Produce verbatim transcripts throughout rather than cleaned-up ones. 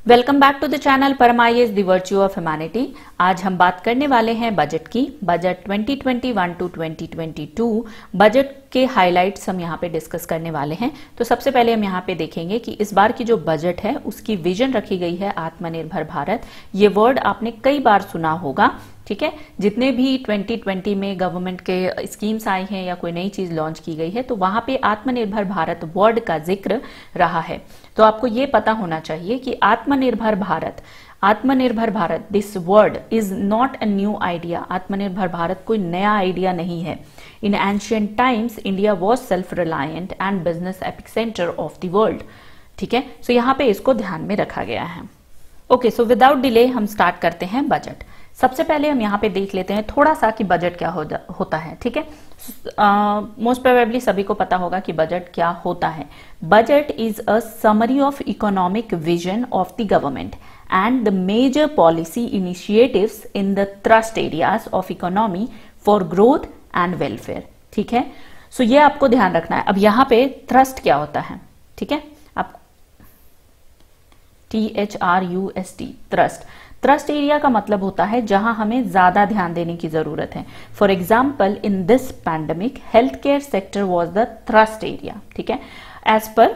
Welcome back to the channel promise the virtue of humanity. आज हम बात करने वाले हैं बजट की। Budget twenty twenty one to twenty twenty two budget के हाइलाइट्स हम यहाँ पे डिस्कस करने वाले हैं। तो सबसे पहले हम यहाँ पे देखेंगे कि इस बार की जो बजट है उसकी विजन रखी गई है आत्मनिर्भर भारत। ये वर्ड आपने कई बार सुना होगा, ठीक है। जितने भी ट्वेंटी ट्वेंटी में गवर्नमेंट के स्कीम्स आई हैं या कोई नई चीज लॉन्च की गई है तो वहां पे आत्मनिर्भर भारत वर्ड का जिक्र रहा है। तो आपको ये पता होना चाहिए कि आत्मनिर्भर भारत आत्मनिर्भर Bharat this word is not a new idea. आत्मनिर्भर भारत कोई नया आइडिया नहीं है। In ancient times India was self reliant and business epicentre of the world, ठीक है। सो यहाँ पे इसको ध्यान में रखा गया है। ओके, सो विदाउट डिले हम स्टार्ट करते हैं बजट। सबसे पहले हम यहाँ पे देख लेते हैं थोड़ा सा कि बजट क्या हो होता है, ठीक है। मोस्ट प्रोबेबली सभी को पता होगा कि बजट क्या होता है। Budget is a summary of economic vision of the government and the major policy initiatives in the thrust areas of economy for growth and welfare, ठीक है। सो ये आपको ध्यान रखना है। अब यहाँ पे थ्रस्ट क्या होता है, ठीक है। आप T H R U S T thrust trust area का मतलब होता है जहां हमें ज्यादा ध्यान देने की जरूरत है। For example in this pandemic health care sector was the trust area, ठीक है। As per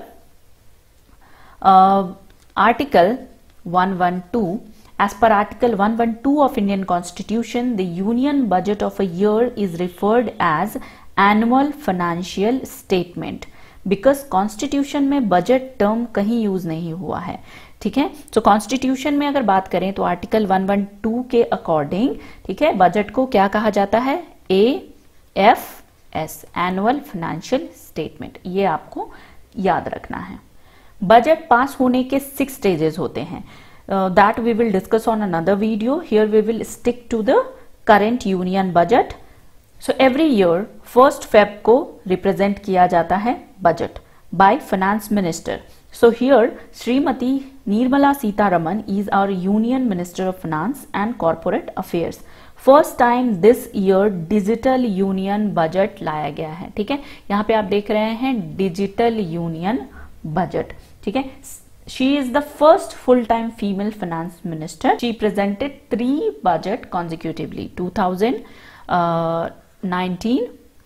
article one one two as per article one one two of Indian constitution the union budget of a year is referred as annual financial statement because constitution में budget term कहीं use नहीं हुआ है, ठीक है। तो constitution में अगर बात करें तो आर्टिकल वन वन टू के अकॉर्डिंग, ठीक है, बजट को क्या कहा जाता है, A F S annual financial statement. ये आपको याद रखना है। बजट पास होने के सिक्स स्टेजेस होते हैं। That we will discuss on another video. Here we will stick to the current union budget. So every year first Feb को रिप्रेजेंट किया जाता है budget by finance minister. So here Srimati Nirmala Sitharaman is our Union Minister of Finance and Corporate Affairs. First time this year digital union budget लाया गया है, ठीक है। यहाँ पे आप देख रहे हैं डिजिटल यूनियन बजट, ठीक है। She is the first full-time female finance minister. She presented three budget consecutively, two thousand nineteen,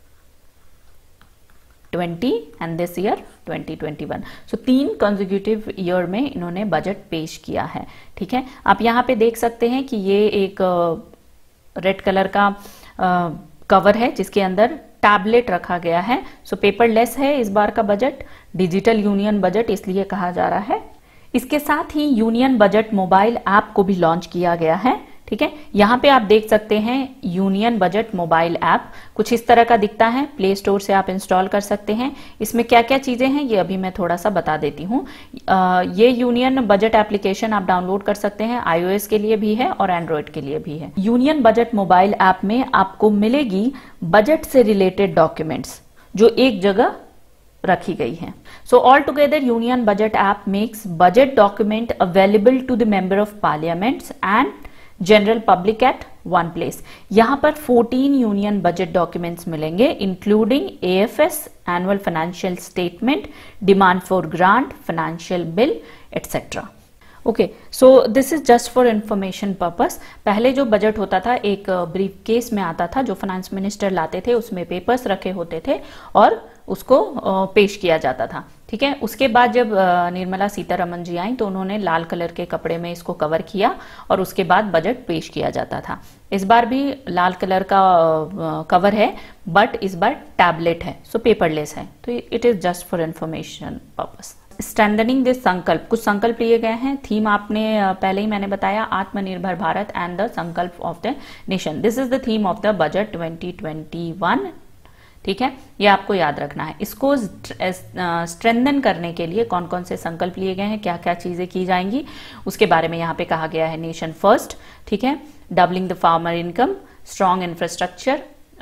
twenty and this year twenty twenty one. So तीन कंसेक्यूटिव ईयर में इन्होंने बजट पेश किया है, ठीक है। आप यहाँ पे देख सकते हैं कि ये एक रेड कलर का कवर है जिसके अंदर टैबलेट रखा गया है। सो पेपरलेस है इस बार का बजट, डिजिटल यूनियन बजट इसलिए कहा जा रहा है। इसके साथ ही यूनियन बजट मोबाइल ऐप को भी लॉन्च किया गया है, ठीक है। यहाँ पे आप देख सकते हैं यूनियन बजट मोबाइल ऐप कुछ इस तरह का दिखता है। प्ले स्टोर से आप इंस्टॉल कर सकते हैं। इसमें क्या क्या चीजें हैं ये अभी मैं थोड़ा सा बता देती हूँ। ये यूनियन बजट एप्लीकेशन आप डाउनलोड कर सकते हैं। आईओएस के लिए भी है और एंड्रॉइड के लिए भी है। यूनियन बजट मोबाइल ऐप में आपको मिलेगी बजट से रिलेटेड डॉक्यूमेंट्स जो एक जगह रखी गई है। So all together union budget app makes budget document available to the member of parliaments and general public at one place. यहां पर फोर्टीन यूनियन बजट डॉक्यूमेंट्स मिलेंगे including AFS annual financial statement, demand for grant, financial bill etcetera. Okay, so this is just for information purpose. पहले जो budget होता था एक brief case में आता था जो फाइनेंस मिनिस्टर लाते थे, उसमें पेपर्स रखे होते थे और उसको पेश किया जाता था, ठीक है। उसके बाद जब निर्मला सीतारमन जी आई तो उन्होंने लाल कलर के कपड़े में इसको कवर किया और उसके बाद बजट पेश किया जाता था। इस बार भी लाल कलर का कवर है बट इस बार टैबलेट है, सो पेपरलेस है। तो it is just for information purpose. Strengthening this संकल्प, कुछ संकल्प लिए गए हैं। थीम आपने पहले ही मैंने बताया, आत्मनिर्भर भारत एंड द संकल्प of the nation. This is the theme of the budget twenty twenty one, ठीक है। ये आपको याद रखना है। इसको स्ट्रेंथन करने के लिए कौन कौन से संकल्प लिए गए हैं, क्या क्या चीजें की जाएंगी उसके बारे में यहाँ पे कहा गया है। नेशन फर्स्ट, ठीक है, doubling the farmer income, strong infrastructure,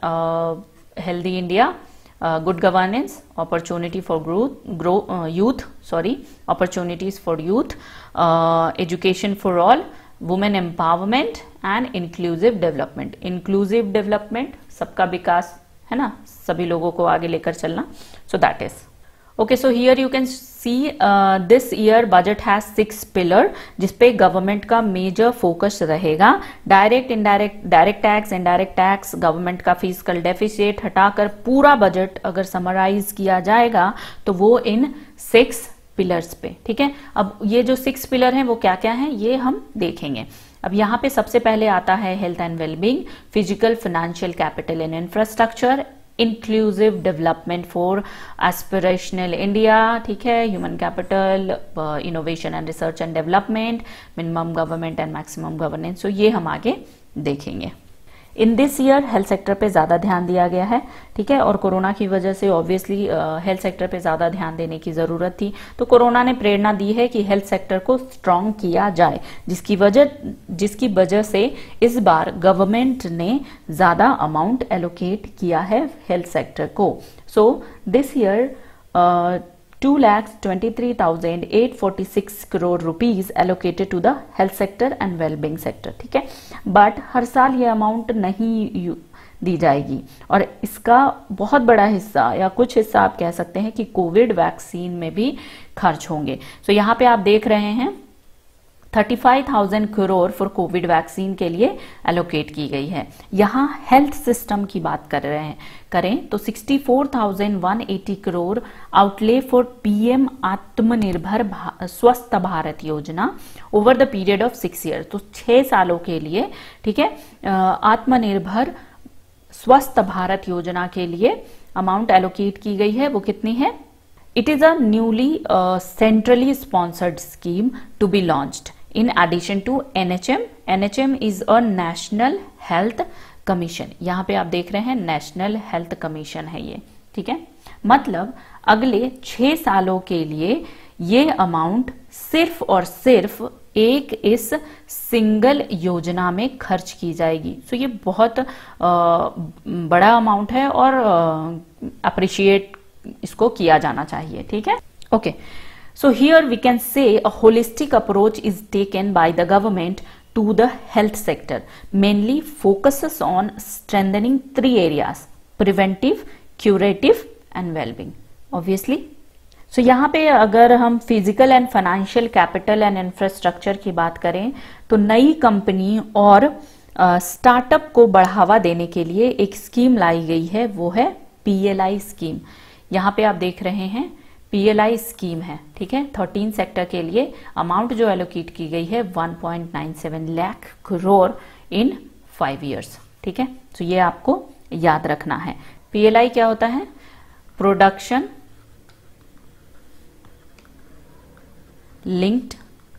healthy India, good governance, opportunity for growth grow youth sorry opportunities for youth, education for all, women empowerment and inclusive development. Inclusive development, सबका विकास है ना, सभी लोगों को आगे लेकर चलना। So that is okay. So here you can see this year budget has six pillar, जिसपे गवर्नमेंट का मेजर फोकस रहेगा। Direct indirect, direct tax, indirect tax, government का फिजिकल डेफिसिट हटाकर पूरा बजट अगर समराइज किया जाएगा तो वो इन सिक्स पिलर्स पे, ठीक है। अब ये जो सिक्स पिलर हैं वो क्या क्या हैं ये हम देखेंगे। अब यहाँ पे सबसे पहले आता है health and wellbeing, physical, financial capital and infrastructure, inclusive development for aspirational India, ठीक है, human capital, innovation and research and development, minimum government and maximum governance. तो ये हम आगे देखेंगे। In this year health sector पे ज्यादा ध्यान दिया गया है, ठीक है, और कोरोना की वजह से ऑब्वियसली हेल्थ सेक्टर पे ज्यादा ध्यान देने की जरूरत थी। तो कोरोना ने प्रेरणा दी है कि हेल्थ सेक्टर को स्ट्रांग किया जाए, जिसकी वजह जिसकी वजह से इस बार गवर्नमेंट ने ज्यादा अमाउंट एलोकेट किया है हेल्थ सेक्टर को। So this year two lakhs twenty-three thousand eight forty-six crore rupees allocated to the health sector and well-being sector, ठीक है। बट हर साल ये अमाउंट नहीं दी जाएगी और इसका बहुत बड़ा हिस्सा या कुछ हिस्सा आप कह सकते हैं कि कोविड वैक्सीन में भी खर्च होंगे। सो so, यहाँ पे आप देख रहे हैं पैंतीस हज़ार करोड़ फॉर कोविड वैक्सीन के लिए एलोकेट की गई है। यहाँ हेल्थ सिस्टम की बात कर रहे हैं करें तो चौंसठ हज़ार एक सौ अस्सी करोड़ आउटले फॉर पीएम आत्मनिर्भर भा, स्वस्थ भारत योजना over the period of six year. तो छह सालों के लिए, ठीक है, आत्मनिर्भर स्वस्थ भारत योजना के लिए अमाउंट एलोकेट की गई है। वो कितनी है? It is a newly uh, centrally sponsored scheme to be launched in addition to N H M. N H M is a National Health Commission. यहाँ पे आप देख रहे हैं नेशनल हेल्थ कमीशन है ये, ठीक है। मतलब अगले छह सालों के लिए ये अमाउंट सिर्फ और सिर्फ एक इस सिंगल योजना में खर्च की जाएगी। सो so ये बहुत आ, बड़ा अमाउंट है और अप्रिशिएट इसको किया जाना चाहिए, ठीक है। Okay, so here we can say a holistic approach is taken by the government to the health sector, mainly focuses on strengthening three areas, preventive, curative and wellbeing, obviously. So यहाँ पे अगर हम physical and financial capital and infrastructure की बात करें तो नई company और स्टार्टअप uh, को बढ़ावा देने के लिए एक स्कीम लाई गई है, वो है पीएलआई स्कीम। यहाँ पे आप देख रहे हैं पीएलआई स्कीम है, ठीक है। थर्टीन सेक्टर के लिए अमाउंट जो एलोकेट की गई है one point nine seven lakh crore in five years, ठीक है। तो ये आपको याद रखना है। पीएलआई क्या होता है? प्रोडक्शन लिंक्ड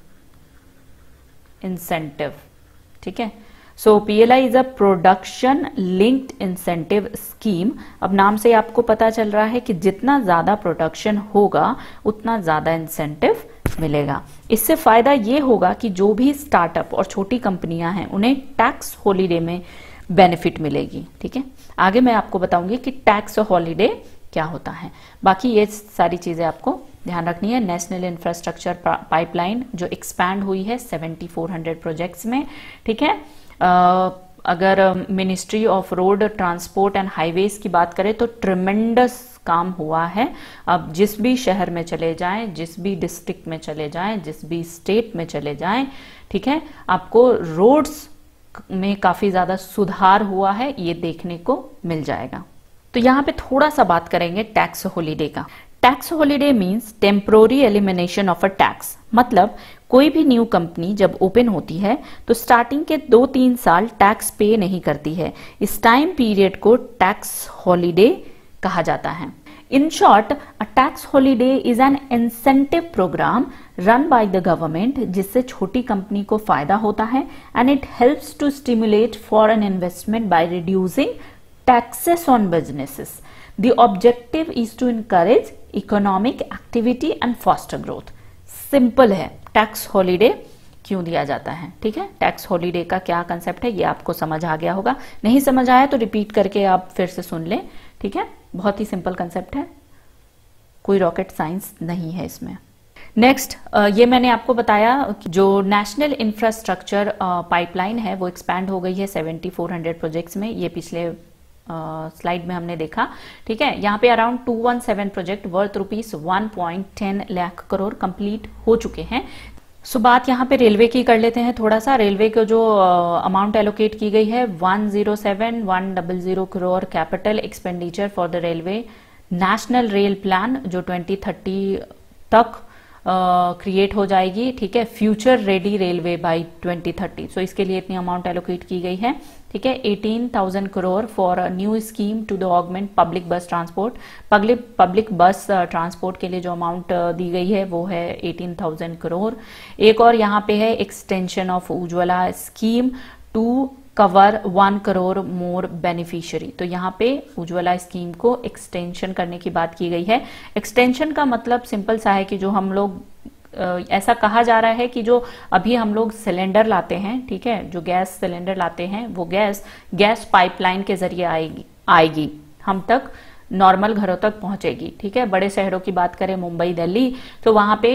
इंसेंटिव, ठीक है। So PLI is a production linked incentive scheme. अब नाम से आपको पता चल रहा है कि जितना ज्यादा प्रोडक्शन होगा उतना ज्यादा इंसेंटिव मिलेगा। इससे फायदा ये होगा कि जो भी स्टार्टअप और छोटी कंपनियां हैं उन्हें टैक्स हॉलीडे में बेनिफिट मिलेगी, ठीक है। आगे मैं आपको बताऊंगी कि टैक्स हॉलीडे क्या होता है। बाकी ये सारी चीजें आपको ध्यान रखनी है। नेशनल इंफ्रास्ट्रक्चर पाइपलाइन जो एक्सपैंड हुई है सेवेंटी फोर हंड्रेड प्रोजेक्ट्स में, ठीक है। Uh, अगर ministry of road transport and highways की बात करें तो ट्रिमेंडस काम हुआ है। अब जिस भी शहर में चले जाएं, जिस भी डिस्ट्रिक्ट में चले जाएं, जिस भी स्टेट में चले जाएं, ठीक है, आपको रोड्स में काफी ज्यादा सुधार हुआ है, ये देखने को मिल जाएगा। तो यहाँ पे थोड़ा सा बात करेंगे टैक्स हॉलीडे का। Tax holiday means temporary elimination of a tax. मतलब कोई भी न्यू कंपनी जब ओपन होती है तो स्टार्टिंग के दो तीन साल टैक्स पे नहीं करती है। इस टाइम पीरियड को टैक्स हॉलीडे कहा जाता है। In short, a tax holiday is an incentive program run by the government जिससे छोटी कंपनी को फायदा होता है and it helps to stimulate foreign investment by reducing taxes on businesses. The objective is to encourage economic activity and faster growth. Simple है, tax holiday क्यों दिया जाता है, ठीक है। टैक्स हॉलीडे का क्या कंसेप्ट है ये आपको समझ आ गया होगा। नहीं समझ आया तो रिपीट करके आप फिर से सुन लें, ठीक है। बहुत ही सिंपल कंसेप्ट है, कोई रॉकेट साइंस नहीं है इसमें। नेक्स्ट, ये मैंने आपको बताया कि जो नेशनल इंफ्रास्ट्रक्चर पाइपलाइन है वो एक्सपैंड हो गई है सेवेंटी फोर हंड्रेड प्रोजेक्ट्स में। ये पिछले स्लाइड में हमने देखा, ठीक है। यहाँ पे around two one seven project worth rupees one point ten lakh crore complete हो चुके हैं। सो so, बात यहाँ पे रेलवे की कर लेते हैं थोड़ा सा। रेलवे को जो अमाउंट एलोकेट की गई है one zero seven one double zero crore capital expenditure for the railway national rail plan, जो ट्वेंटी थर्टी तक क्रिएट uh, हो जाएगी, ठीक है। Future ready railway by twenty thirty, so इसके लिए इतनी अमाउंट एलोकेट की गई है, ठीक है। Eighteen thousand crore for new scheme to the augment public bus transport. Public public bus transport के लिए जो अमाउंट uh, दी गई है वो है एटीन थाउजेंड करोड़। एक और यहाँ पे है extension of Ujjwala scheme to cover one crore more beneficiary. तो यहाँ पे उज्ज्वला स्कीम को एक्सटेंशन करने की बात की गई है। एक्सटेंशन का मतलब सिंपल सा है कि जो हम लोग ऐसा कहा जा रहा है कि जो अभी हम लोग सिलेंडर लाते हैं, ठीक है, जो गैस सिलेंडर लाते हैं वो गैस गैस पाइपलाइन के जरिए आएगी आएगी हम तक, नॉर्मल घरों तक पहुंचेगी, ठीक है। बड़े शहरों की बात करें मुंबई दिल्ली, तो वहां पे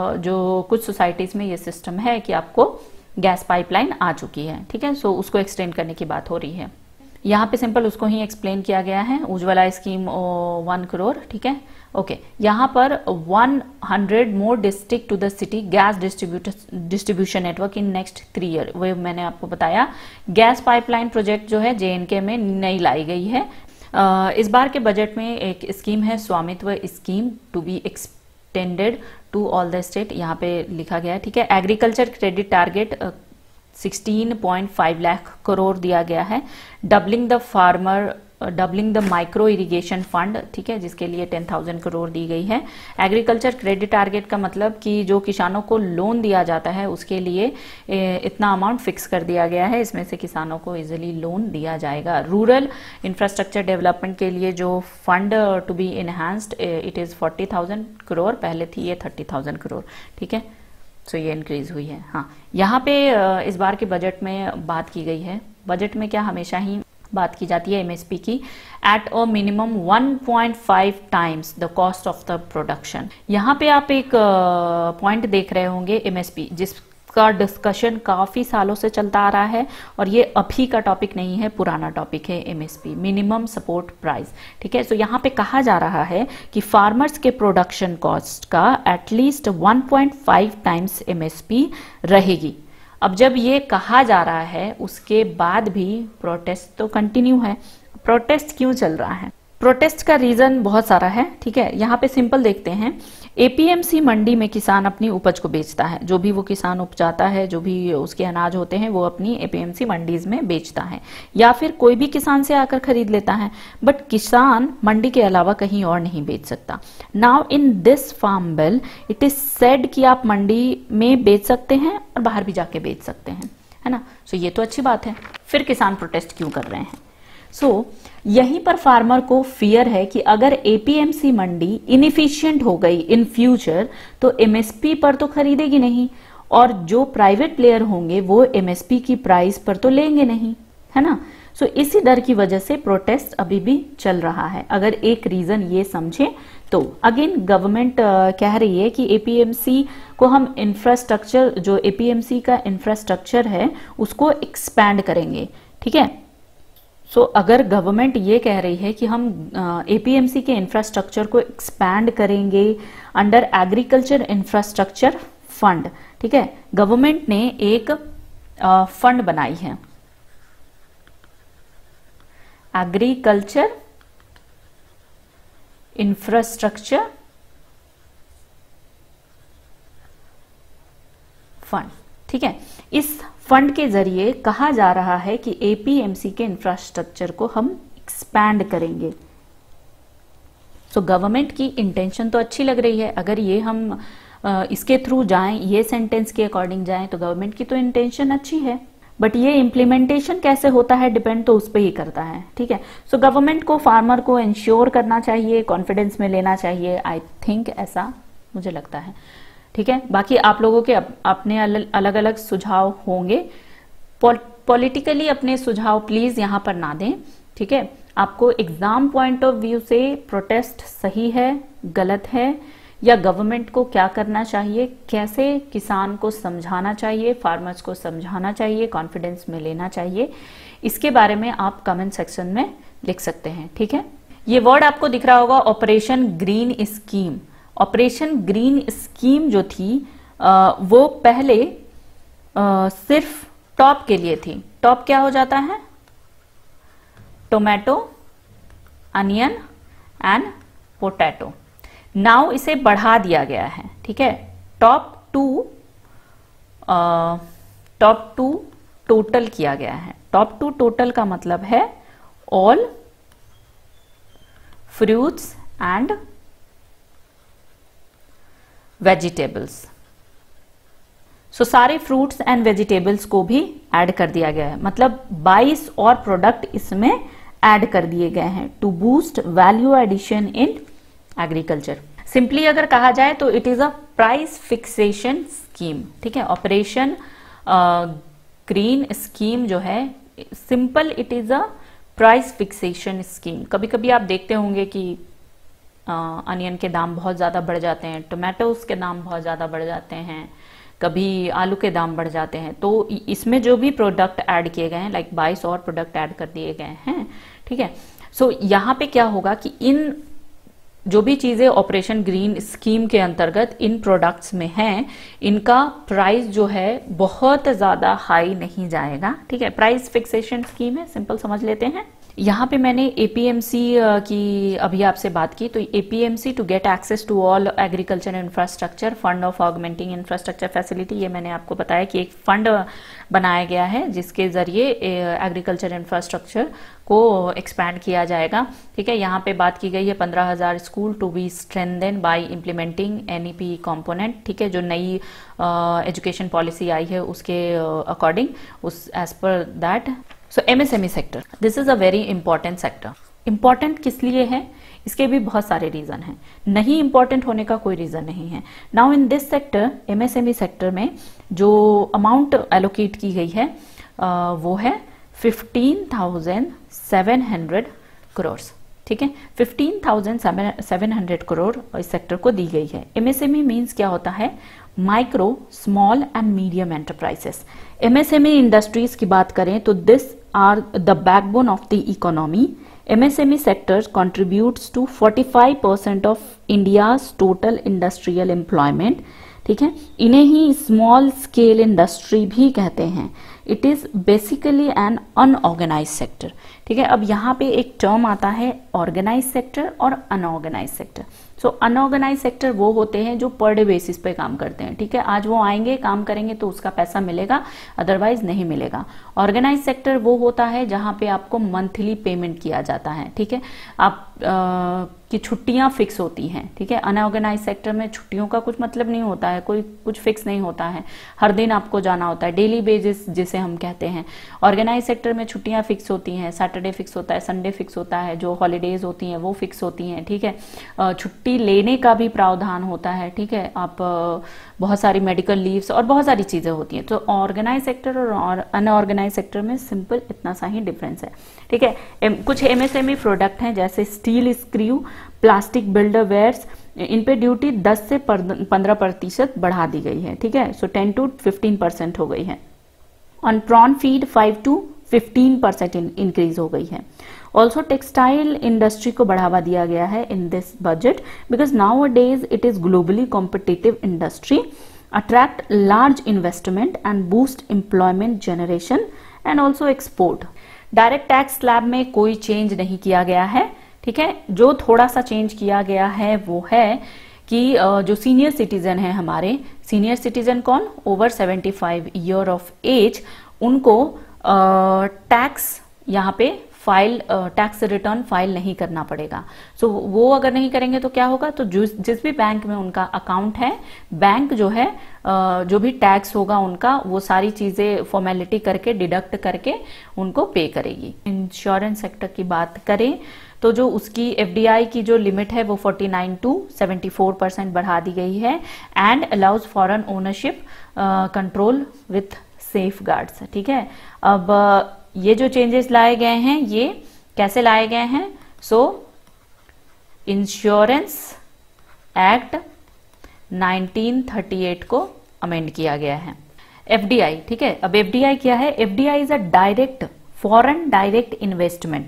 जो कुछ सोसाइटीज में ये सिस्टम है कि आपको गैस पाइपलाइन आ चुकी है, ठीक है। सो उसको एक्सटेंड करने की बात हो रही है। यहाँ पे सिंपल उसको ही एक्सप्लेन किया गया है, उज्ज्वला स्कीम वन करोड़, ठीक है, ओके। यहाँ पर one hundred more district to the city gas distribution network in next three year. वो मैंने आपको बताया, गैस पाइपलाइन प्रोजेक्ट जो है जे एंड के में नई लाई गई है। uh, इस बार के बजट में एक स्कीम है Swamitva scheme to be extended to all the state, यहाँ पे लिखा गया है, ठीक है। Agriculture credit target sixteen point five lakh crore दिया गया है। Doubling the farmer doubling the micro irrigation fund, ठीक है, जिसके लिए टेन थाउजेंड करोड़ दी गई है। एग्रीकल्चर क्रेडिट टारगेट का मतलब कि जो किसानों को लोन दिया जाता है उसके लिए इतना अमाउंट फिक्स कर दिया गया है, इसमें से किसानों को इजीली लोन दिया जाएगा। रूरल इंफ्रास्ट्रक्चर डेवलपमेंट के लिए जो fund to be enhanced it is forty thousand crore, पहले थी ये थर्टी थाउजेंड करोड़, ठीक है। सो ये इंक्रीज हुई है। हाँ, यहाँ पे इस बार के बजट में बात की गई है, बजट में क्या हमेशा ही बात की जाती है एमएसपी की, at a minimum one point five times the cost of the production. यहाँ पे आप एक पॉइंट uh, देख रहे होंगे एमएसपी, जिसका डिस्कशन काफी सालों से चलता आ रहा है और ये अभी का टॉपिक नहीं है, पुराना टॉपिक है एमएसपी, मिनिमम सपोर्ट प्राइस, ठीक है। सो यहाँ पे कहा जा रहा है कि फार्मर्स के प्रोडक्शन कॉस्ट का at least one point five times MSP रहेगी। अब जब ये कहा जा रहा है उसके बाद भी प्रोटेस्ट तो कंटिन्यू है। प्रोटेस्ट क्यों चल रहा है? प्रोटेस्ट का रीजन बहुत सारा है, ठीक है। यहाँ पे सिंपल देखते हैं, एपीएमसी मंडी में किसान अपनी उपज को बेचता है, जो भी वो किसान उपजाता है, जो भी उसके अनाज होते हैं वो अपनी एपीएमसी मंडीज में बेचता है, या फिर कोई भी किसान से आकर खरीद लेता है, बट किसान मंडी के अलावा कहीं और नहीं बेच सकता। Now in this farm bill it is said कि आप मंडी में बेच सकते हैं और बाहर भी जाके बेच सकते हैं, है ना। सो so, ये तो अच्छी बात है, फिर किसान प्रोटेस्ट क्यों कर रहे हैं? सो so, यहीं पर फार्मर को फियर है कि अगर एपीएमसी मंडी इनएफिशिएंट हो गई इन फ्यूचर तो एमएसपी पर तो खरीदेगी नहीं, और जो प्राइवेट प्लेयर होंगे वो एमएसपी की प्राइस पर तो लेंगे नहीं, है ना। सो so, इसी डर की वजह से प्रोटेस्ट अभी भी चल रहा है। अगर एक रीजन ये समझे तो अगेन गवर्नमेंट कह रही है कि एपीएमसी को हम इंफ्रास्ट्रक्चर, जो एपीएमसी का इंफ्रास्ट्रक्चर है उसको एक्सपैंड करेंगे, ठीक है। सो so, अगर गवर्नमेंट ये कह रही है कि हम एपीएमसी के इंफ्रास्ट्रक्चर को एक्सपैंड करेंगे अंडर एग्रीकल्चर इंफ्रास्ट्रक्चर फंड, ठीक है, गवर्नमेंट ने एक फंड बनाई है एग्रीकल्चर इंफ्रास्ट्रक्चर फंड, ठीक है। इस फंड के जरिए कहा जा रहा है कि एपीएमसी के इंफ्रास्ट्रक्चर को हम एक्सपैंड करेंगे। सो so, गवर्नमेंट की इंटेंशन तो अच्छी लग रही है। अगर ये हम इसके थ्रू जाएं, ये सेंटेंस के अकॉर्डिंग जाएं, तो गवर्नमेंट की तो इंटेंशन अच्छी है, बट ये इम्प्लीमेंटेशन कैसे होता है डिपेंड तो उस पर ही करता है, ठीक है। सो गवर्नमेंट को फार्मर को इंश्योर करना चाहिए, कॉन्फिडेंस में लेना चाहिए, आई थिंक ऐसा मुझे लगता है, ठीक है। बाकी आप लोगों के अप, अपने अलग अलग सुझाव होंगे, पॉलिटिकली अपने सुझाव प्लीज यहाँ पर ना दें, ठीक है। आपको एग्जाम पॉइंट ऑफ व्यू से प्रोटेस्ट सही है, गलत है, या गवर्नमेंट को क्या करना चाहिए, कैसे किसान को समझाना चाहिए, फार्मर्स को समझाना चाहिए, कॉन्फिडेंस में लेना चाहिए, इसके बारे में आप कमेंट सेक्शन में लिख सकते हैं, ठीक है। ये वर्ड आपको दिख रहा होगा operation green scheme. Operation green scheme जो थी आ, वो पहले आ, सिर्फ टॉप के लिए थी। टॉप क्या हो जाता है? Tomato, onion and potato. Now इसे बढ़ा दिया गया है, ठीक है। Top to top to total किया गया है। टॉप टू टोटल का मतलब है all fruits and vegetables. So सारे फ्रूट्स एंड वेजिटेबल्स को भी ऐड कर दिया गया है, मतलब बाईस और प्रोडक्ट इसमें ऐड कर दिए गए हैं to boost value addition in agriculture. Simply अगर कहा जाए तो it is a price fixation scheme, ठीक है। ऑपरेशन ग्रीन स्कीम जो है, simple it is a price fixation scheme. कभी कभी आप देखते होंगे कि अनियन uh, के दाम बहुत ज्यादा बढ़ जाते हैं, टोमेटोज के दाम बहुत ज्यादा बढ़ जाते हैं, कभी आलू के दाम बढ़ जाते हैं। तो इसमें जो भी प्रोडक्ट ऐड किए गए हैं, लाइक बाईस और प्रोडक्ट ऐड कर दिए गए हैं, ठीक है। सो यहाँ पे क्या होगा कि इन जो भी चीजें ऑपरेशन ग्रीन स्कीम के अंतर्गत इन प्रोडक्ट्स में हैं, इनका प्राइस जो है बहुत ज्यादा हाई नहीं जाएगा, ठीक है। प्राइस फिक्सेशन स्कीम है, सिंपल समझ लेते हैं। यहाँ पे मैंने एपीएमसी की अभी आपसे बात की, तो APMC to get access to all agriculture infrastructure fund of augmenting infrastructure facility, ये मैंने आपको बताया कि एक फंड बनाया गया है जिसके जरिए एग्रीकल्चर इंफ्रास्ट्रक्चर को एक्सपैंड किया जाएगा, ठीक है। यहाँ पे बात की गई है पंद्रह हजार school to be strengthen by implementing NEP component, ठीक है। जो नई एजुकेशन पॉलिसी आई है उसके अकॉर्डिंग, उस एज पर that. So MSME sector, this is a very important sector. Important किस लिए है? इसके भी बहुत सारे रीजन हैं, नहीं इंपॉर्टेंट होने का कोई रीजन नहीं है। Now in this sector, MSME sector में जो अमाउंट एलोकेट की गई है uh, वो है fifteen thousand seven hundred crore, ठीक है। Fifteen thousand seven hundred crore इस सेक्टर को दी गई है। एमएसएमई मीन्स क्या होता है? Micro, small and medium enterprises. MSME industries की बात करें तो this are the backbone of the economy. M S M E sectors contributes to forty-five percent of India's total industrial employment, ठीक है। इन्हें ही स्मॉल स्केल इंडस्ट्री भी कहते हैं। It is basically an unorganise sector, ठीक है। अब यहाँ पे एक टर्म आता है ऑर्गेनाइज सेक्टर और unorganise sector. So unorganise sector वो होते हैं जो पर डे बेसिस पे काम करते हैं, ठीक है। आज वो आएंगे, काम करेंगे तो उसका पैसा मिलेगा, अदरवाइज नहीं मिलेगा। ऑर्गेनाइज सेक्टर वो होता है जहां पे आपको मंथली पेमेंट किया जाता है, ठीक है। आप आ, की छुट्टियां फिक्स होती हैं, ठीक है। अनऑर्गेनाइज सेक्टर में छुट्टियों का कुछ मतलब नहीं होता है, कोई कुछ फिक्स नहीं होता है, हर दिन आपको जाना होता है, डेली बेसिस जिसे हम कहते हैं। ऑर्गेनाइज सेक्टर में छुट्टियां फिक्स होती हैं, सैटरडे फिक्स होता है, संडे फिक्स होता है, जो हॉलीडेज होती हैं वो फिक्स होती हैं, ठीक है। छुट्टी लेने का भी प्रावधान होता है, ठीक है। आप बहुत सारी मेडिकल लीव्स और बहुत सारी चीजें होती हैं। तो ऑर्गेनाइज सेक्टर और अनऑर्गेनाइज सेक्टर में सिंपल इतना सा ही डिफरेंस है, ठीक है। कुछ एमएसएमई प्रोडक्ट हैं जैसे steel screw, plastic builder wares, इन पे ड्यूटी दस से पंद्रह प्रतिशत बढ़ा दी गई है, ठीक है। So ten to fifteen percent हो गई है। On prawn feed five to fifteen percent increase हो गई है। ऑल्सो टेक्सटाइल इंडस्ट्री को बढ़ावा दिया गया है in this budget because nowadays it is globally competitive industry, attract large investment and boost employment generation and also export. Direct tax slab में कोई चेंज नहीं किया गया है, ठीक है। जो थोड़ा सा चेंज किया गया है वो है कि जो सीनियर सिटीजन है हमारे, सीनियर सिटीजन कौन? Over seventy five year of age, उनको टैक्स यहाँ पे फाइल टैक्स रिटर्न फाइल नहीं करना पड़ेगा। सो so, वो अगर नहीं करेंगे तो क्या होगा? तो जिस जिस भी बैंक में उनका अकाउंट है, बैंक जो है जो भी टैक्स होगा उनका, वो सारी चीजें फॉर्मेलिटी करके डिडक्ट करके उनको पे करेगी। इंश्योरेंस सेक्टर की बात करें तो जो उसकी एफडीआई की जो लिमिट है वो उनचास टू चौहत्तर परसेंट बढ़ा दी गई है and allows foreign ownership control with safeguards, ठीक है। अब uh, ये जो चेंजेस लाए गए हैं ये कैसे लाए गए हैं? So insurance act nineteen thirty eight को अमेंड किया गया है। एफडीआई, ठीक है। अब एफडीआई क्या है? FDI is a direct foreign direct investment.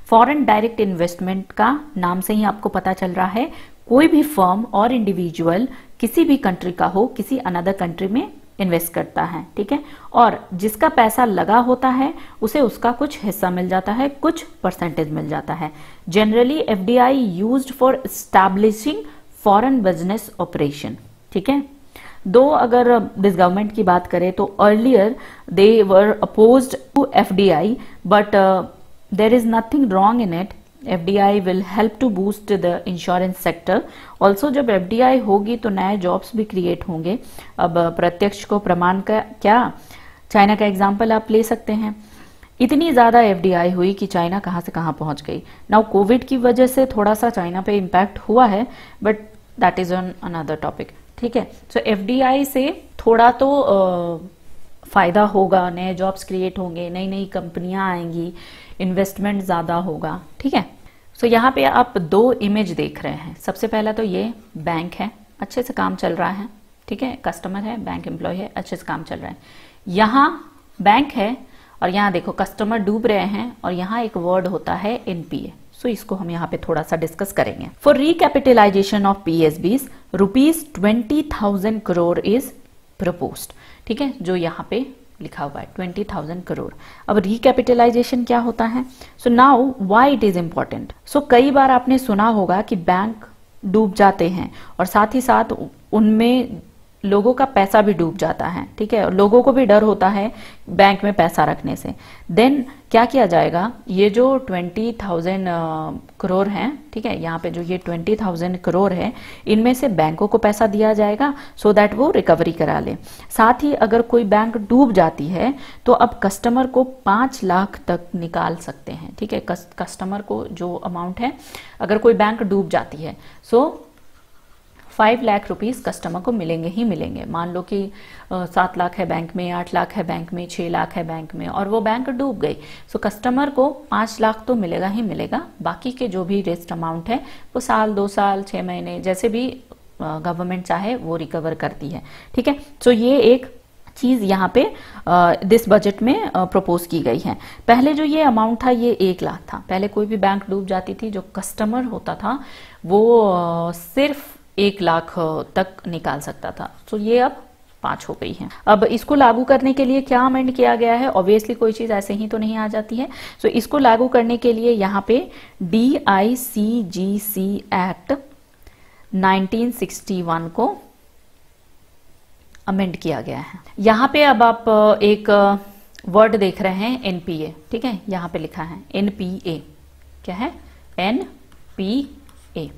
Foreign direct investment का नाम से ही आपको पता चल रहा है, कोई भी फर्म और इंडिविजुअल किसी भी कंट्री का हो किसी अनदर कंट्री में इन्वेस्ट करता है, ठीक है, और जिसका पैसा लगा होता है उसे उसका कुछ हिस्सा मिल जाता है, कुछ परसेंटेज मिल जाता है। Generally FDI used for establishing foreign business operation, ठीक है। दो अगर दिस गवर्नमेंट की बात करें तो earlier they were opposed to FDI, but there is nothing wrong in it. F D I will help to boost the insurance sector. Also जब F D I होगी तो नए जॉब्स भी क्रिएट होंगे। अब प्रत्यक्ष को प्रमाण का क्या, चाइना का एग्जाम्पल आप ले सकते हैं। इतनी ज्यादा F D I हुई कि चाइना कहाँ से कहाँ पहुंच गई। नाउ कोविड की वजह से थोड़ा सा चाइना पे इम्पैक्ट हुआ है, but that is on another topic, ठीक है। सो F D I से थोड़ा तो uh, फायदा होगा, नए जॉब्स क्रिएट होंगे, नई नई कंपनियां आएंगी, इन्वेस्टमेंट ज्यादा होगा, ठीक है। सो so, यहाँ पे आप दो इमेज देख रहे हैं। सबसे पहला तो ये बैंक है, अच्छे से काम चल रहा है, ठीक है, कस्टमर है, बैंक एम्प्लॉय है, अच्छे से काम चल रहा है। यहाँ बैंक है और यहाँ देखो कस्टमर डूब रहे हैं, और यहाँ एक वर्ड होता है एनपीए। सो so, इसको हम यहाँ पे थोड़ा सा डिस्कस करेंगे। For recapitalisation of PSBs rupees twenty thousand crore is proposed, ठीक है, जो यहाँ पे लिखा हुआ है ट्वेंटी थाउजेंड करोड़। अब रिकैपिटलाइजेशन क्या होता है? So now why it is important. So कई बार आपने सुना होगा कि बैंक डूब जाते हैं और साथ ही साथ उनमें लोगों का पैसा भी डूब जाता है, ठीक है, और लोगों को भी डर होता है बैंक में पैसा रखने से। देन क्या किया जाएगा, ये जो ट्वेंटी थाउजेंड करोड़ हैं, ठीक है, यहाँ पे जो ये ट्वेंटी थाउजेंड करोड़ है, इनमें से बैंकों को पैसा दिया जाएगा सो दैट वो रिकवरी करा ले। साथ ही अगर कोई बैंक डूब जाती है तो अब कस्टमर को पांच लाख तक निकाल सकते हैं, ठीक है, कस्टमर को जो अमाउंट है, अगर कोई बैंक डूब जाती है so five lakh rupees customer को मिलेंगे ही मिलेंगे। मान लो कि सात लाख है बैंक में, आठ लाख है बैंक में, छह लाख है बैंक में, और वो बैंक डूब गई, सो कस्टमर को पांच लाख तो मिलेगा ही मिलेगा। बाकी के जो भी रेस्ट अमाउंट है वो साल, दो साल, छह महीने, जैसे भी गवर्नमेंट चाहे वो रिकवर करती है, ठीक है। सो ये एक चीज यहाँ पे दिस बजट में प्रपोज की गई है। पहले जो ये अमाउंट था ये एक लाख था। पहले कोई भी बैंक डूब जाती थी, जो कस्टमर होता था वो आ, सिर्फ एक लाख तक निकाल सकता था। तो ये अब पांच हो गई है। अब इसको लागू करने के लिए क्या अमेंड किया गया है? ऑब्वियसली कोई चीज ऐसे ही तो नहीं आ जाती है। सो इसको लागू करने के लिए यहाँ पे D I C G C act nineteen sixty one को अमेंड किया गया है। यहाँ पे अब आप एक वर्ड देख रहे हैं एनपीए, ठीक है, यहाँ पे लिखा है एनपीए। क्या है? एनपीए।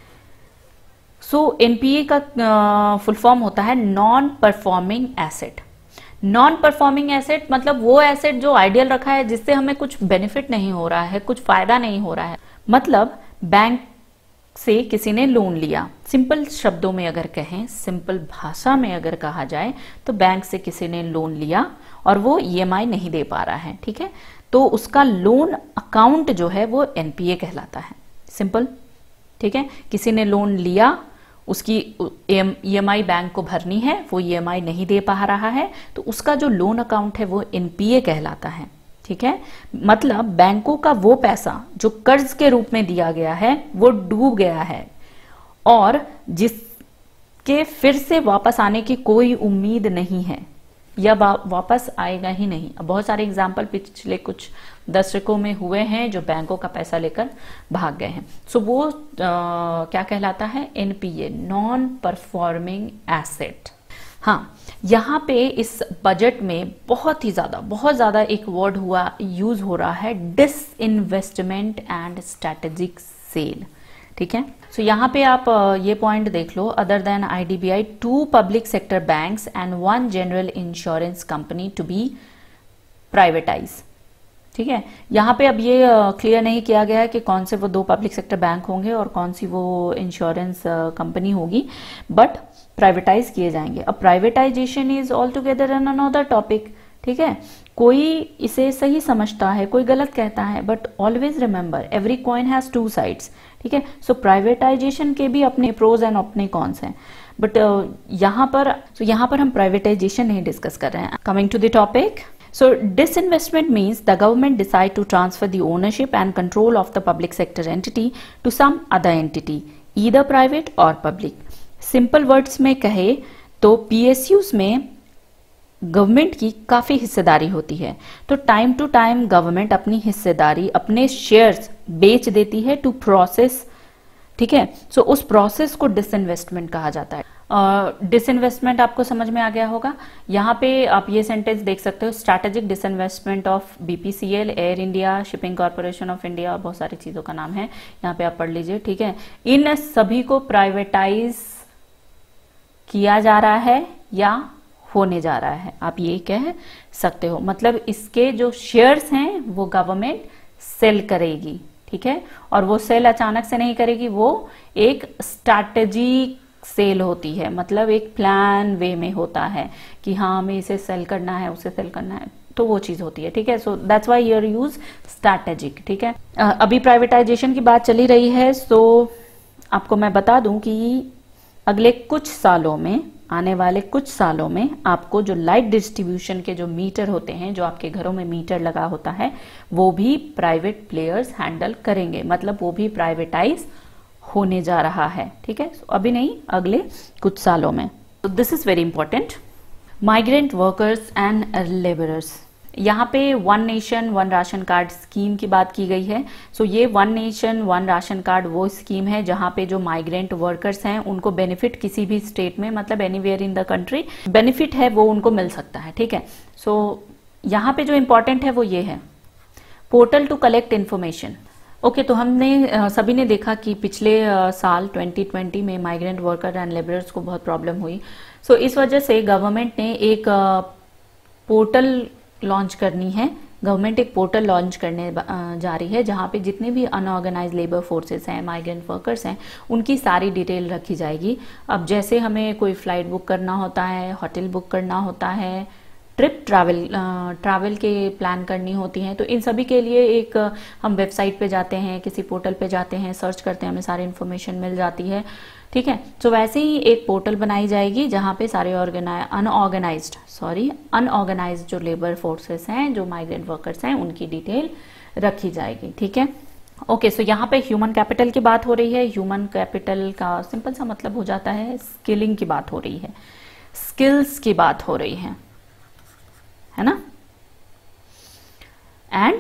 सो एनपीए का फुल फॉर्म होता है non performing asset. Non performing asset मतलब वो एसेट जो आइडियल रखा है, जिससे हमें कुछ बेनिफिट नहीं हो रहा है, कुछ फायदा नहीं हो रहा है। मतलब बैंक से किसी ने लोन लिया, सिंपल शब्दों में अगर कहें, सिंपल भाषा में अगर कहा जाए तो बैंक से किसी ने लोन लिया और वो ईएमआई नहीं दे पा रहा है, ठीक है, तो उसका लोन अकाउंट जो है वो एनपीए कहलाता है। सिंपल, ठीक है, किसी ने लोन लिया, उसकी ईएमआई बैंक को भरनी है, वो ईएमआई नहीं दे पा रहा है, तो उसका जो लोन अकाउंट है वो एनपीए कहलाता है, ठीक है। मतलब बैंकों का वो पैसा जो कर्ज के रूप में दिया गया है वो डूब गया है और जिसके फिर से वापस आने की कोई उम्मीद नहीं है या वापस आएगा ही नहीं। अब बहुत सारे एग्जाम्पल पिछले कुछ दशकों में हुए हैं जो बैंकों का पैसा लेकर भाग गए हैं। सो वो आ, क्या कहलाता है? NPA, non performing asset. हाँ, यहाँ पे इस बजट में बहुत ही ज्यादा बहुत ज्यादा एक वर्ड हुआ यूज हो रहा है, डिसइन्वेस्टमेंट एंड स्ट्रेटेजिक सेल, ठीक है। सो so, यहाँ पे आप ये पॉइंट देख लो, other than IDBI two public sector banks and one general insurance company to be privatise, ठीक है। यहाँ पे अब ये क्लियर नहीं किया गया है कि कौन से वो दो पब्लिक सेक्टर बैंक होंगे और कौन सी वो इंश्योरेंस कंपनी होगी, बट प्राइवेटाइज किए जाएंगे। अब privatisation is altogether an another topic, ठीक है। कोई इसे सही समझता है, कोई गलत कहता है, but always remember every coin has two sides, ठीक है। सो प्राइवेटाइजेशन के भी अपने प्रोज एंड अपने कॉन्स हैं, बट uh, यहाँ पर so यहाँ पर हम प्राइवेटाइजेशन नहीं डिस्कस कर रहे हैं। Coming to the topic, So disinvestment means the government decide to transfer the ownership and control of the public sector entity to some other entity, either private or public. Simple words में कहे तो P S Us में government की काफी हिस्सेदारी होती है, तो टाइम टू टाइम गवर्नमेंट अपनी हिस्सेदारी, अपने शेयर्स बेच देती है टू प्रोसेस, ठीक है। सो so, उस प्रोसेस को डिसइन्वेस्टमेंट कहा जाता है। डिसइन्वेस्टमेंट uh, आपको समझ में आ गया होगा। यहाँ पे आप ये सेंटेंस देख सकते हो, strategic disinvestment of BPCL, Air India, shipping corporation of India, बहुत सारी चीजों का नाम है, यहाँ पे आप पढ़ लीजिए, ठीक है। इन सभी को प्राइवेटाइज किया जा रहा है या होने जा रहा है, आप ये कह सकते हो। मतलब इसके जो शेयर्स हैं वो गवर्नमेंट सेल करेगी, ठीक है। और वो सेल अचानक से नहीं करेगी, वो एक स्ट्रैटेजी सेल होती है, मतलब एक प्लान वे में होता है कि हाँ हमें इसे सेल करना है, उसे सेल करना है, तो वो चीज होती है, ठीक है। So that's why your use strategic, ठीक है। uh, अभी प्राइवेटाइजेशन की बात चली रही है, सो so, आपको मैं बता दूं कि अगले कुछ सालों में, आने वाले कुछ सालों में आपको जो लाइट डिस्ट्रीब्यूशन के जो मीटर होते हैं, जो आपके घरों में मीटर लगा होता है, वो भी प्राइवेट प्लेयर्स हैंडल करेंगे, मतलब वो भी प्राइवेटाइज होने जा रहा है, ठीक है। so, अभी नहीं, अगले कुछ सालों में। This is very important. Migrant workers and labourers, यहाँ पे one nation one ration card scheme की बात की गई है। सो so, ये one nation one ration card वो स्कीम है जहाँ पे जो माइग्रेंट वर्कर्स हैं उनको बेनिफिट किसी भी स्टेट में, मतलब anywhere in the country benefit है वो उनको मिल सकता है, ठीक है। सो so, यहाँ पे जो इम्पोर्टेंट है वो ये है, portal to collect information. Okay, तो हमने सभी ने देखा कि पिछले साल ट्वेंटी ट्वेंटी में माइग्रेंट वर्कर एंड लेबरर्स को बहुत प्रॉब्लम हुई। सो so, इस वजह से गवर्नमेंट ने एक पोर्टल लॉन्च करनी है, गवर्नमेंट एक पोर्टल लॉन्च करने जा रही है जहां पे जितने भी अनऑर्गेनाइज लेबर फोर्सेस हैं, माइग्रेंट वर्कर्स हैं, उनकी सारी डिटेल रखी जाएगी। अब जैसे हमें कोई फ्लाइट बुक करना होता है, होटल बुक करना होता है, ट्रिप ट्रैवल ट्रैवल के प्लान करनी होती हैं, तो इन सभी के लिए एक हम वेबसाइट पे जाते हैं, किसी पोर्टल पे जाते हैं, सर्च करते हैं, हमें सारी इन्फॉर्मेशन मिल जाती है, ठीक है। तो वैसे ही एक पोर्टल बनाई जाएगी जहां पे सारे ऑर्गेनाइज अनऑर्गेनाइज्ड सॉरी अनऑर्गेनाइज्ड जो लेबर फोर्सेस हैं, जो माइग्रेंट वर्कर्स हैं, उनकी डिटेल रखी जाएगी, ठीक है। ओके, सो यहाँ पे ह्यूमन कैपिटल की बात हो रही है। ह्यूमन कैपिटल का सिंपल सा मतलब हो जाता है स्किलिंग की बात हो रही है, स्किल्स की बात हो रही है, है ना। एंड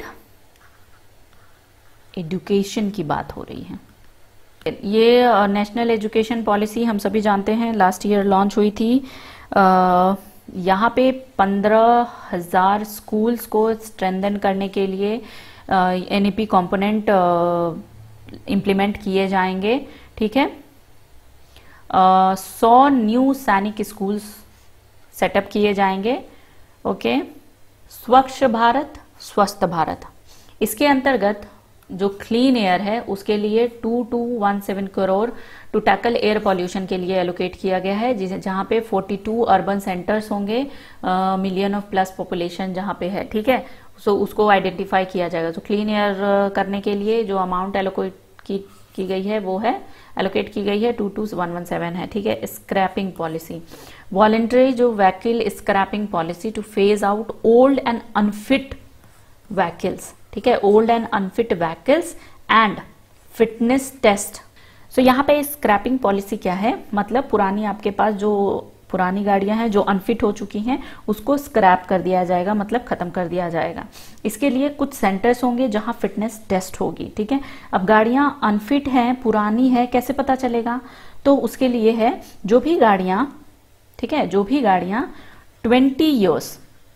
एजुकेशन की बात हो रही है। ये नेशनल एजुकेशन पॉलिसी हम सभी जानते हैं, लास्ट ईयर लॉन्च हुई थी। uh, यहाँ पे पंद्रह हजार स्कूल्स को स्ट्रेंथन करने के लिए एनईपी कंपोनेंट इम्प्लीमेंट किए जाएंगे, ठीक है। सौ न्यू सैनिक स्कूल्स सेटअप किए जाएंगे, ओके। स्वच्छ भारत, स्वस्थ भारत, इसके अंतर्गत जो क्लीन एयर है उसके लिए two two one seven crore to tackle air pollution के लिए एलोकेट किया गया है, जिसे जहां पे बयालीस अर्बन सेंटर्स होंगे, मिलियन ऑफ प्लस पॉपुलेशन जहां पे है, ठीक है। सो so, उसको आइडेंटिफाई किया जाएगा। तो क्लीन एयर करने के लिए जो अमाउंट एलोकेट की, की गई है वो है एलोकेट की गई है two two one one seven है, ठीक है। स्क्रैपिंग पॉलिसी, वॉलंटरी जो vehicle scrapping policy to phase out old and unfit vehicles, ठीक है, old and unfit vehicles and fitness test. So यहाँ पे स्क्रैपिंग पॉलिसी क्या है, मतलब पुरानी आपके पास जो पुरानी गाड़ियां हैं जो अनफिट हो चुकी हैं उसको स्क्रैप कर दिया जाएगा, मतलब खत्म कर दिया जाएगा। इसके लिए कुछ सेंटर्स होंगे जहां फिटनेस टेस्ट होगी, ठीक है। अब गाड़ियां अनफिट हैं, पुरानी है, कैसे पता चलेगा? तो उसके लिए है जो भी गाड़ियां, ठीक है, जो भी गाड़ियां ट्वेंटी इयर्स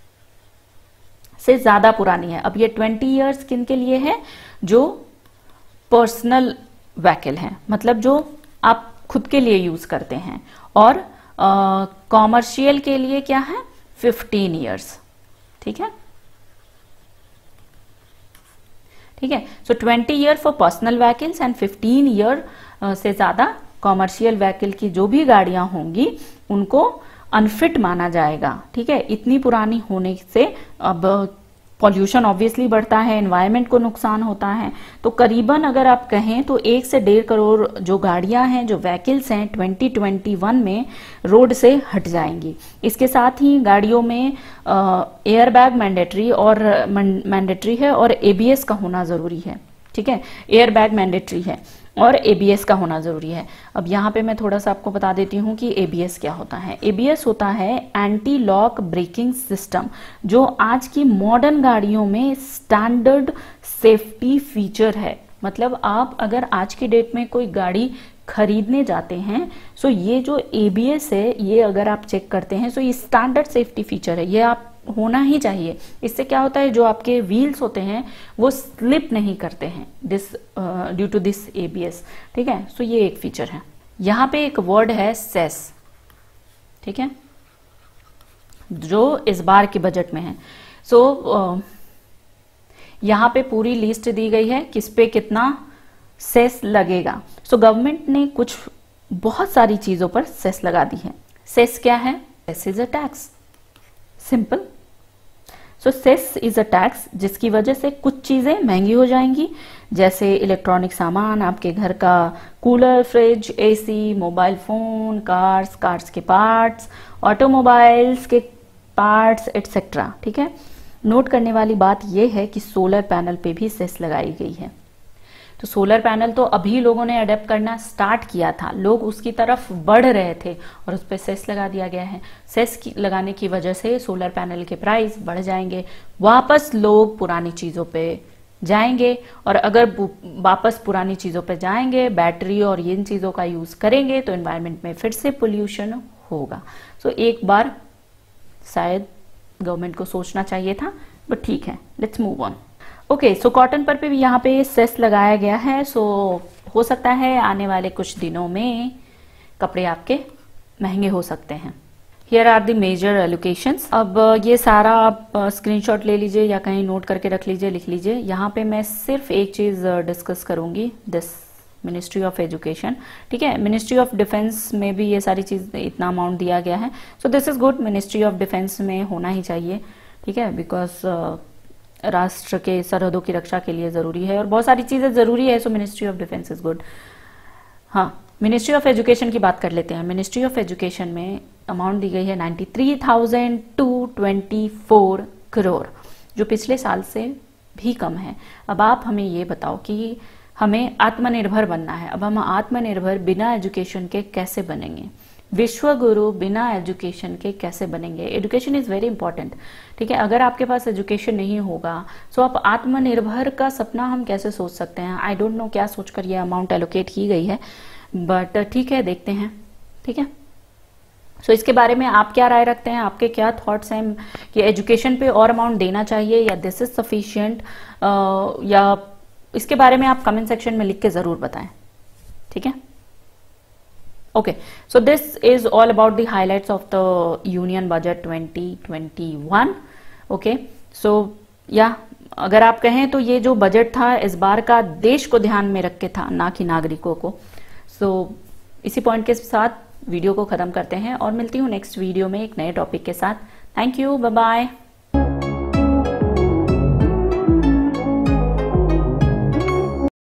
से ज्यादा पुरानी है। अब ये ट्वेंटी इयर्स किन के लिए है? जो पर्सनल व्हीकल है, मतलब जो आप खुद के लिए यूज करते हैं, और कॉमर्शियल uh, के लिए क्या है? फिफ्टीन इयर्स, ठीक है, ठीक है। So twenty year for personal vehicles and fifteen year से ज्यादा कॉमर्शियल व्हीकल की जो भी गाड़ियां होंगी उनको अनफिट माना जाएगा, ठीक है। इतनी पुरानी होने से अब पॉल्यूशन ऑब्वियसली बढ़ता है, एनवायरनमेंट को नुकसान होता है। तो करीबन अगर आप कहें तो एक से डेढ़ करोड़ जो गाड़ियां हैं, जो व्हीकल्स हैं, ट्वेंटी ट्वेंटी वन में रोड से हट जाएंगी। इसके साथ ही गाड़ियों में एयर बैग मैंडेटरी और मैंडेटरी है और एबीएस का होना जरूरी है। ठीक है, एयर बैग मैंडेटरी है और एबीएस का होना जरूरी है। अब यहाँ पे मैं थोड़ा सा आपको बता देती हूँ कि एबीएस क्या होता है। एबीएस होता है एंटी लॉक ब्रेकिंग सिस्टम, जो आज की मॉडर्न गाड़ियों में स्टैंडर्ड सेफ्टी फीचर है। मतलब आप अगर आज की डेट में कोई गाड़ी खरीदने जाते हैं, सो ये जो एबीएस है, ये अगर आप चेक करते हैं, सो ये स्टैंडर्ड सेफ्टी फीचर है, ये आप होना ही चाहिए। इससे क्या होता है, जो आपके व्हील्स होते हैं वो स्लिप नहीं करते हैं this due to this ABS. ठीक है, सो ये एक फीचर है। यहाँ पे एक वर्ड है सेस, ठीक है, जो इस बार के बजट में है। सो so, uh, यहाँ पे पूरी लिस्ट दी गई है किस पे कितना सेस लगेगा। सो so, गवर्नमेंट ने कुछ बहुत सारी चीजों पर सेस लगा दी है। सेस क्या है? Cess is a tax, simple. So cess is a tax जिसकी वजह से कुछ चीजें महंगी हो जाएंगी, जैसे इलेक्ट्रॉनिक सामान, आपके घर का cooler, fridge, AC, mobile phone, cars, cars के पार्ट्स, ऑटोमोबाइल्स के पार्ट्स एटसेट्रा। ठीक है, नोट करने वाली बात यह है कि सोलर पैनल पे भी सेस लगाई गई है। तो सोलर पैनल तो अभी लोगों ने अडेप्ट करना स्टार्ट किया था, लोग उसकी तरफ बढ़ रहे थे और उस पर सेस लगा दिया गया है। सेस की लगाने की वजह से सोलर पैनल के प्राइस बढ़ जाएंगे, वापस लोग पुरानी चीजों पे जाएंगे, और अगर वापस पुरानी चीजों पे जाएंगे, बैटरी और इन चीजों का यूज करेंगे, तो एनवायरनमेंट में फिर से पोल्यूशन होगा। सो so, एक बार शायद गवर्नमेंट को सोचना चाहिए था, बट ठीक है, let's move on. Okay, so cotton पर भी यहाँ पे सेस लगाया गया है। सो so, हो सकता है आने वाले कुछ दिनों में कपड़े आपके महंगे हो सकते हैं। Here are the major allocations. अब ये सारा आप स्क्रीनशॉट ले लीजिए या कहीं नोट करके रख लीजिए, लिख लीजिए। यहाँ पे मैं सिर्फ एक चीज डिस्कस करूंगी, दिस मिनिस्ट्री ऑफ एजुकेशन। ठीक है, मिनिस्ट्री ऑफ डिफेंस में भी ये सारी चीज इतना अमाउंट दिया गया है। So this is good, ministry of defence में होना ही चाहिए। ठीक है, बिकॉज राष्ट्र के सरहदों की रक्षा के लिए जरूरी है और बहुत सारी चीजें जरूरी है। So ministry of defence is good. हाँ, मिनिस्ट्री ऑफ एजुकेशन की बात कर लेते हैं। मिनिस्ट्री ऑफ एजुकेशन में अमाउंट दी गई है ninety three thousand two twenty four crore, जो पिछले साल से भी कम है। अब आप हमें ये बताओ कि हमें आत्मनिर्भर बनना है। अब हम आत्मनिर्भर बिना एजुकेशन के कैसे बनेंगे? विश्व गुरु बिना एजुकेशन के कैसे बनेंगे? Education is very important. ठीक है, अगर आपके पास एजुकेशन नहीं होगा तो आप आत्मनिर्भर का सपना हम कैसे सोच सकते हैं? आई डोंट नो क्या सोचकर ये अमाउंट एलोकेट की गई है, बट ठीक है, देखते हैं। ठीक है, सो so, इसके बारे में आप क्या राय रखते हैं? आपके क्या थॉट्स हैं कि एजुकेशन पे और अमाउंट देना चाहिए या दिस इज सफिशिएंट, या इसके बारे में आप कमेंट सेक्शन में लिख के जरूर बताएं। ठीक है, okay, so this is all about the highlights of the union budget twenty twenty-one. okay, so yeah, अगर आप कहें तो ये जो बजट था इस बार का देश को ध्यान में रख के था, ना कि नागरिकों को। so इसी पॉइंट के साथ वीडियो को खत्म करते हैं और मिलती हूँ नेक्स्ट वीडियो में एक नए टॉपिक के साथ। Thank you, bye bye.